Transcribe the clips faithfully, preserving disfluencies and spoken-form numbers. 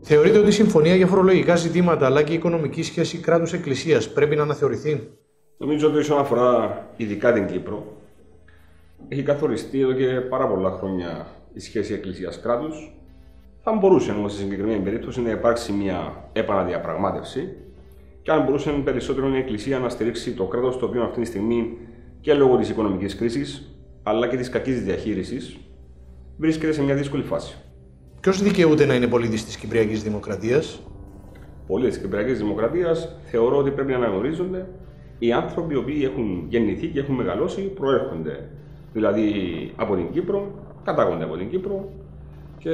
Θεωρείτε ότι η συμφωνία για φορολογικά ζητήματα αλλά και η οικονομική σχέση κράτους-εκκλησίας πρέπει να αναθεωρηθεί? Νομίζω ότι όσον αφορά ειδικά την Κύπρο, έχει καθοριστεί εδώ και πάρα πολλά χρόνια η σχέση εκκλησίας-κράτους. Θα μπορούσε όμως σε συγκεκριμένη περίπτωση να υπάρξει μια επαναδιαπραγμάτευση και αν μπορούσε περισσότερο η Εκκλησία να στηρίξει το κράτος, το οποίο αυτή τη στιγμή και λόγω της οικονομικής κρίσης αλλά και της κακής διαχείρισης βρίσκεται σε μια δύσκολη φάση. Ποιος δικαιούται να είναι πολίτης της Κυπριακής Δημοκρατίας? Πολίτες της Κυπριακής Δημοκρατίας θεωρώ ότι πρέπει να αναγνωρίζονται οι άνθρωποι οι οποίοι έχουν γεννηθεί και έχουν μεγαλώσει, προέρχονται δηλαδή από την Κύπρο, κατάγονται από την Κύπρο και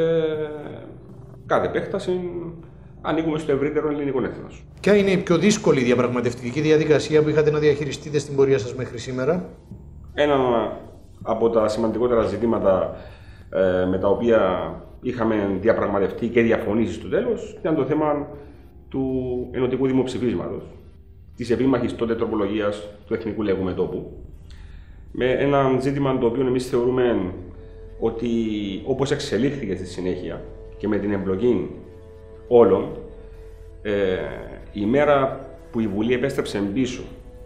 κάθε επέκταση ανήκουμε στο ευρύτερο ελληνικό έθνος. Ποια είναι η πιο δύσκολη διαπραγματευτική διαδικασία που είχατε να διαχειριστείτε στην πορεία σας μέχρι σήμερα? Ένα από τα σημαντικότερα ζητήματα ε, με τα οποία είχαμε διαπραγματευτεί και διαφωνήσει στο τέλος ήταν το θέμα του ενωτικού δημοψηφίσματος, της επίμαχης τότε τροπολογίας του Εθνικού Λαϊκού Μετώπου, με ένα ζήτημα το οποίο εμείς θεωρούμε ότι όπως εξελίχθηκε στη συνέχεια και με την εμπλοκή όλων, ε, η μέρα που η Βουλή επέστρεψε πίσω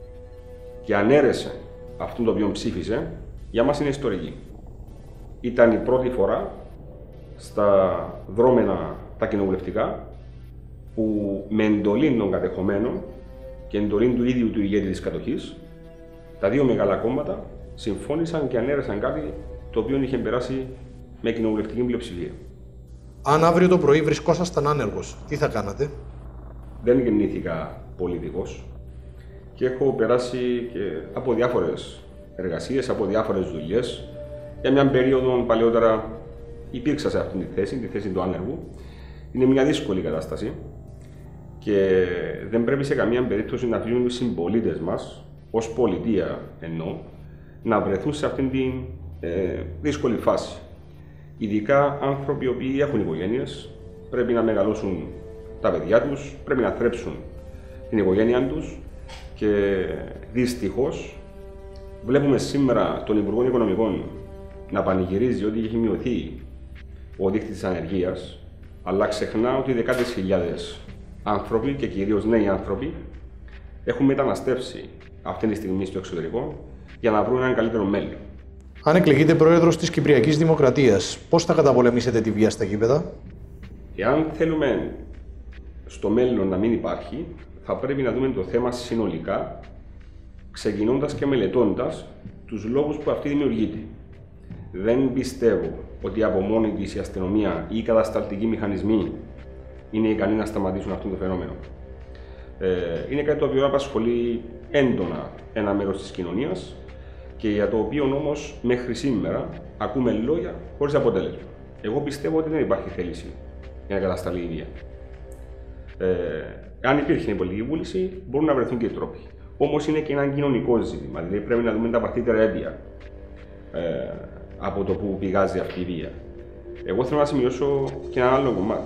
και ανέρεσε αυτόν το οποίο ψήφισε, για μας είναι ιστορική. Ήταν η πρώτη φορά στα δρόμενα τα κοινοβουλευτικά που με εντολή των κατεχομένων και εντολή του ίδιου του ηγέτη της κατοχής, τα δύο μεγάλα κόμματα συμφώνησαν και ανέρεσαν κάτι το οποίο είχε περάσει με κοινοβουλευτική πλειοψηφία. Αν αύριο το πρωί βρισκόσασταν άνεργος, τι θα κάνατε? Δεν γεννήθηκα πολιτικός και έχω περάσει και από διάφορες εργασίες, από διάφορες δουλειές. Για μια περίοδο παλαιότερα υπήρξα σε αυτήν τη θέση, τη θέση του άνεργου. Είναι μια δύσκολη κατάσταση και δεν πρέπει σε καμία περίπτωση να αφήνουν οι συμπολίτες μας, ως πολιτεία εννοώ, να βρεθούν σε αυτήν την ε, δύσκολη φάση. Ειδικά άνθρωποι οι οποίοι έχουν οικογένειες, πρέπει να μεγαλώσουν τα παιδιά τους, πρέπει να θρέψουν την οικογένειά τους και δυστυχώς βλέπουμε σήμερα τον Υπουργό Οικονομικών να πανηγυρίζει ότι έχει μειωθεί ο δείκτης της ανεργίας, αλλά ξεχνά ότι δεκάδες χιλιάδες άνθρωποι και κυρίως νέοι άνθρωποι έχουν μεταναστεύσει αυτή τη στιγμή στο εξωτερικό για να βρουν έναν καλύτερο μέλλον. Αν εκλεγείτε πρόεδρος της Κυπριακής Δημοκρατίας, πώς θα καταπολεμήσετε τη βία στα γήπεδα? Εάν θέλουμε στο μέλλον να μην υπάρχει, θα πρέπει να δούμε το θέμα συνολικά, ξεκινώντας και μελετώντας τους λόγους που αυτή δημιουργείται. Δεν πιστεύω ότι από μόνη της η αστυνομία ή οι κατασταλτικοί μηχανισμοί είναι ικανοί να σταματήσουν αυτό το φαινόμενο. Ε, είναι κάτι το οποίο απασχολεί έντονα ένα μέρος της κοινωνίας και για το οποίο όμως μέχρι σήμερα ακούμε λόγια χωρίς αποτέλεσμα. Εγώ πιστεύω ότι δεν υπάρχει θέληση για να κατασταλεί η βία. Ε, αν υπήρχε η πολιτική βούληση, μπορούν να βρεθούν και οι τρόποι. Όμως είναι και ένα κοινωνικό ζήτημα, δηλαδή πρέπει να δούμε τα βαθύτερα αίτια ε, από το που πηγάζει αυτή η βία. Εγώ θέλω να σημειώσω και ένα άλλο κομμάτι.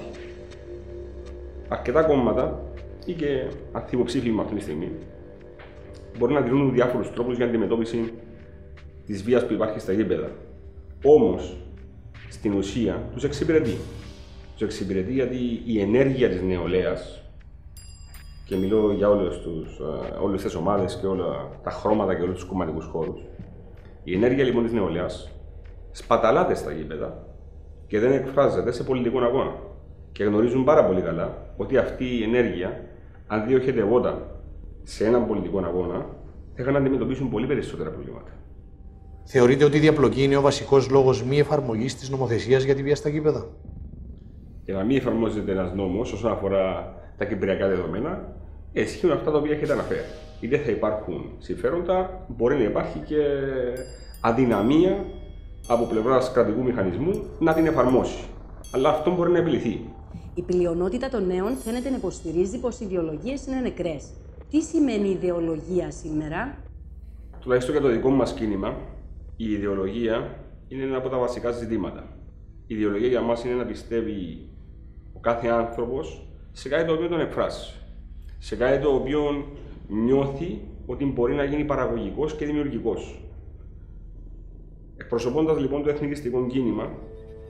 Αρκετά κόμματα ή και ανθυποψήφοι αυτή τη στιγμή μπορεί να δίνουν διάφορους τρόπους για αντιμετώπιση της βίας που υπάρχει στα γήπεδα. Όμως, στην ουσία, τους εξυπηρετεί. Τους εξυπηρετεί γιατί η ενέργεια της νεολαίας, και μιλώ για όλες, τους, όλες τις ομάδες και όλα τα χρώματα και όλους τους κομματικούς χώρους, η ενέργεια λοιπόν της νεολαίας σπαταλάται στα γήπεδα και δεν εκφράζεται σε πολιτικό αγώνα. Και γνωρίζουν πάρα πολύ καλά ότι αυτή η ενέργεια, αν διοχετευόταν σε έναν πολιτικό αγώνα, θα είχαν να αντιμετωπίσουν πολύ περισσότερα προβλήματα. Θεωρείτε ότι η διαπλοκή είναι ο βασικός λόγος μη εφαρμογής της νομοθεσίας για τη βία στα γήπεδα? Για να μην εφαρμόζεται ένας νόμος όσον αφορά τα κυπριακά δεδομένα, ισχύουν αυτά τα οποία έχετε αναφέρει. Ή δεν θα υπάρχουν συμφέροντα, μπορεί να υπάρχει και αδυναμία από πλευράς κρατικού μηχανισμού να την εφαρμόσει. Αλλά αυτό μπορεί να επιληθεί. Η πλειονότητα των νέων φαίνεται να υποστηρίζει πως οι ιδεολογίες είναι νεκρές. Τι σημαίνει ιδεολογία σήμερα? Τουλάχιστον για το δικό μας κίνημα, η ιδεολογία είναι ένα από τα βασικά ζητήματα. Η ιδεολογία για μας είναι να πιστεύει ο κάθε άνθρωπος σε κάτι το οποίο τον εκφράσει. Σε κάτι το οποίο νιώθει ότι μπορεί να γίνει παραγωγικός και δημιουργικός. Εκπροσωπώντας λοιπόν το εθνικιστικό κίνημα,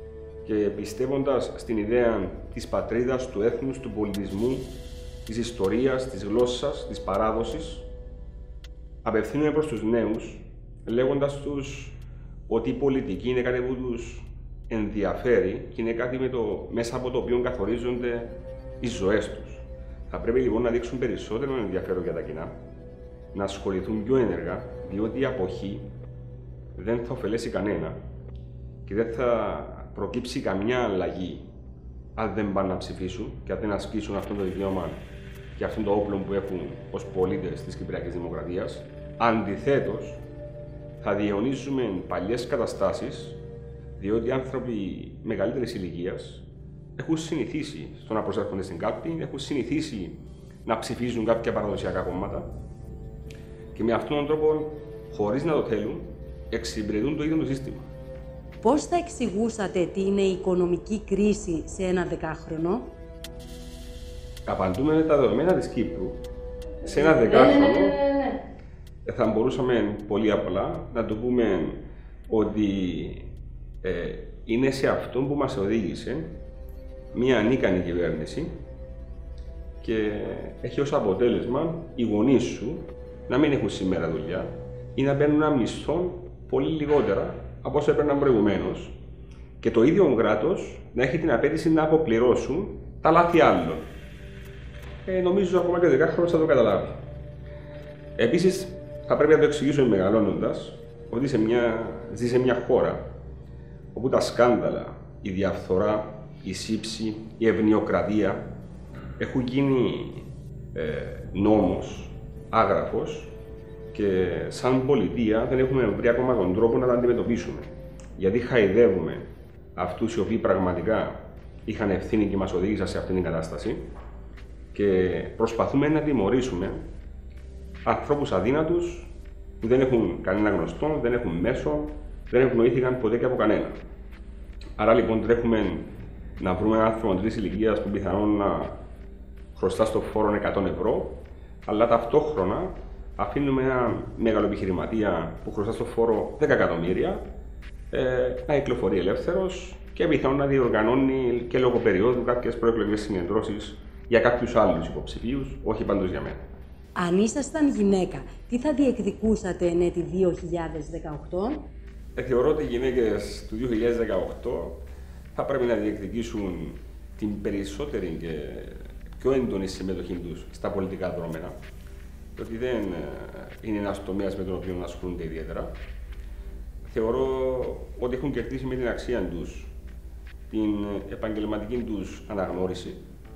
και πιστεύοντας στην ιδέα της πατρίδας, του έθνους, του πολιτισμού, της ιστορίας, της γλώσσας, της παράδοσης, απευθύνομαι προς τους νέους, λέγοντας τους ότι η πολιτική είναι κάτι που τους ενδιαφέρει και είναι κάτι με το, μέσα από το οποίο καθορίζονται οι ζωές τους. Θα πρέπει λοιπόν να δείξουν περισσότερο ενδιαφέρον για τα κοινά, να ασχοληθούν πιο ένεργα, διότι η αποχή δεν θα ωφελέσει κανένα και δεν θα προκύψει καμιά αλλαγή αν δεν πάνε να ψηφίσουν και αν δεν ασκήσουν αυτό το δικαίωμα και αυτό το όπλο που έχουν ως πολίτες της Κυπριακής Δημοκρατίας. Αντιθέτως, θα διαιωνίζουμε παλιές καταστάσεις, διότι οι άνθρωποι μεγαλύτερης ηλικίας έχουν συνηθίσει στο να προσέρχονται στην κάλπη, έχουν συνηθίσει να ψηφίζουν κάποια παραδοσιακά κόμματα και με αυτόν τον τρόπο, χωρίς να το θέλουν, εξυπηρετούν το ίδιο το σύστημα. Πώς θα εξηγούσατε τι είναι η οικονομική κρίση σε ένα δεκάχρονο? Απαντούμε με τα δεδομένα της Κύπρου. Σε ένα δεκάχρονο ναι, ναι, ναι, ναι. θα μπορούσαμε πολύ απλά να το πούμε ότι ε, είναι σε αυτό που μας οδήγησε μια ανίκανη κυβέρνηση και έχει ως αποτέλεσμα οι γονείς σου να μην έχουν σήμερα δουλειά ή να παίρνουν ένα μισθό πολύ λιγότερα από όσο έπαιρναν προηγουμένως και το ίδιο κράτος να έχει την απέτηση να αποπληρώσουν τα λάθη άλλων. Ε, νομίζω ακόμα και ο δεκάχρονος θα το καταλάβει. Επίσης, θα πρέπει να το εξηγήσουμε μεγαλώνοντας ότι σε μια, ζει σε μια χώρα όπου τα σκάνδαλα, η διαφθορά, η σύψη, η ευνοιοκρατία έχουν γίνει ε, νόμος, άγραφος και σαν πολιτεία δεν έχουμε βρει ακόμα τον τρόπο να τα αντιμετωπίσουμε. Γιατί χαϊδεύουμε αυτούς οι οποίοι πραγματικά είχαν ευθύνη και μας οδήγησαν σε αυτήν την κατάσταση και προσπαθούμε να τιμωρήσουμε ανθρώπους αδύνατους που δεν έχουν κανένα γνωστό, δεν έχουν μέσο, δεν ευνοήθηκαν ποτέ και από κανένα. Άρα λοιπόν τρέχουμε να βρούμε έναν άνθρωπο τρεις ηλικίας που πιθανόν να χρωστά στο φόρο εκατό ευρώ, αλλά ταυτόχρονα αφήνουμε έναν μεγάλο επιχειρηματία που χρωστά στο φόρο δέκα εκατομμύρια ε, να κυκλοφορεί ελεύθερος και πιθανόν να διοργανώνει και λόγω περίοδου κάποιες προεκλογικές συγκεντρώσεις για κάποιους άλλους υποψηφίους, όχι πάντως για μένα. Αν ήσασταν γυναίκα, τι θα διεκδικούσατε εν έτη δύο χιλιάδες δεκαοκτώ? Ε, θεωρώ ότι οι γυναίκες του δύο χιλιάδες δεκαοκτώ θα πρέπει να διεκδικήσουν την περισσότερη και πιο έντονη συμμετοχή τους στα πολιτικά δρόμενα, διότι δεν είναι ένας τομέας με τον οποίο ασχολούνται ιδιαίτερα. Θεωρώ ότι έχουν κερδίσει με την αξία τους την επαγγελματική τους αναγνώριση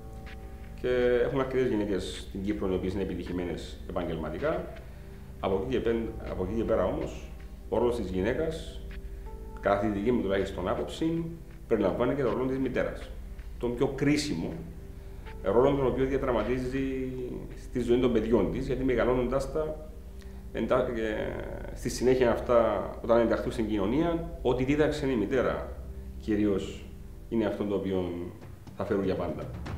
και έχουμε αρκετές γυναίκες στην Κύπρο οι οποίες είναι επιτυχημένες επαγγελματικά. Από εκεί και, πέρα, από εκεί και πέρα όμως, ο ρόλος της γυναίκας, κατά τη δική μου τουλάχιστον άποψη, περιλαμβάνει και το ρόλο της μητέρας. Τον πιο κρίσιμο ρόλο τον οποίο διαδραματίζει στη ζωή των παιδιών της, γιατί μεγαλώνοντας τα, εντά, στη συνέχεια αυτά, όταν ενταχθούν στην κοινωνία, ό,τι δίδαξε η μητέρα κυρίως είναι αυτό το οποίο θα φέρουν για πάντα.